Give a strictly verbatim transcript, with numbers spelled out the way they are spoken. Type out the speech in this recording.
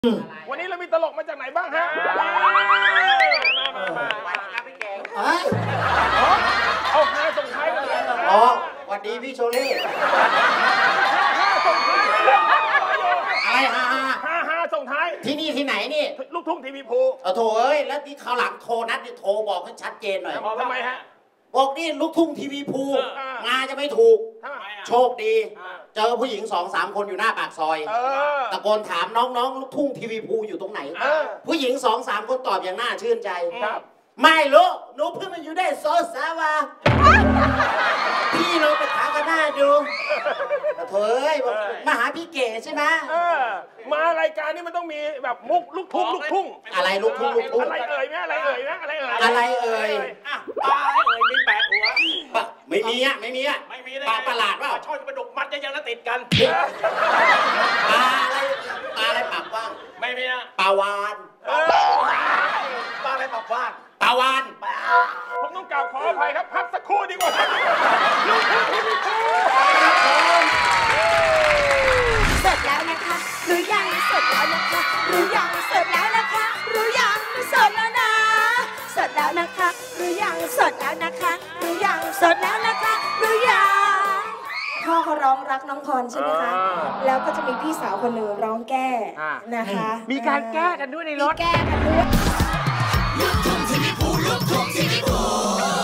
วันนี้เรามีตลกมาจากไหนบ้างฮะมามามาพี่แกงเอาฮาส่งท้ายกันเลยอ๋อสวัสดีพี่โชเล่ฮาส่งท้ายอะไรฮาฮาฮาส่งท้ายที่นี่ที่ไหนนี่ลูกทุ่งทีวีภูเออโถเอ้ยแล้วที่เขาหลังโทรนัดนี่โทรบอกให้ชัดเจนหน่อยทำไมฮะบอกนี่ลูกทุ่งทีวีภูงานจะไม่ถูกโชคดีเจอผู้หญิงสองสามคนอยู่หน้าปากซอยตะโกนถามน้องๆลูกทุ่งทีวีภูอยู่ตรงไหนผู้หญิงสองสามคนตอบอย่างน่าชื่นใจไม่รู้หนูเพิ่งมาอยู่ได้โซสาวาพี่เราไปถามกันหน้าดูเฮ้ยมาหาพี่เก๋ใช่ไหมมารายการนี้มันต้องมีแบบมุกลูกทุ่งลูกทุ่งอะไรลูกทุ่งลูกทุ่งอะไรเอ่ยไหมอะไรเอ่ยนะอะไรเอ่ยอะไรเอ่ยปลาอะไรเอ่ยมีแปดหัวไม่มีอ่ะไม่มีอ่ะไม่มีปลาประหลาดว่าช่อนกระดูกมัดยังแล้วติดกันปลาอะไรปลาอะไรปากว่างไม่มีอ่ะปลาวานปลาอะไรปากว่างปลาวานผมต้องกล่าวขออภัยครับพักสักครู่ดีกว่าลูกทุ่งทีวีภูเสร็จแล้วนะคะรู้ยังเสร็จแล้วนะคะรู้ยังเสร็จแล้วนะคะรู้ยังเสร็จแล้วนะเสร็จแล้วนะคะรู้ยังเสร็จแล้วนะคะรู้ยังเสร็จแล้วนะคะรู้ยังพ่อเขาร้องรักน้องพรใช่ไหมคะแล้วก็จะมีพี่สาวคนหนึ่งร้องแก้นะคะมีการแก้กันด้วยในรถแก้กันด้วยลูกทุ่งทีวีภูลูกทุ่งทีวีภู